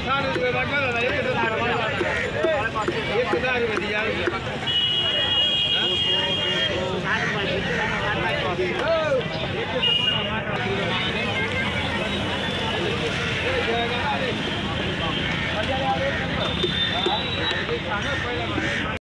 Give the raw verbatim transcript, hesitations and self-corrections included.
सानू कोई बात नहीं है, एक हजार एक हजार रुपया दिया।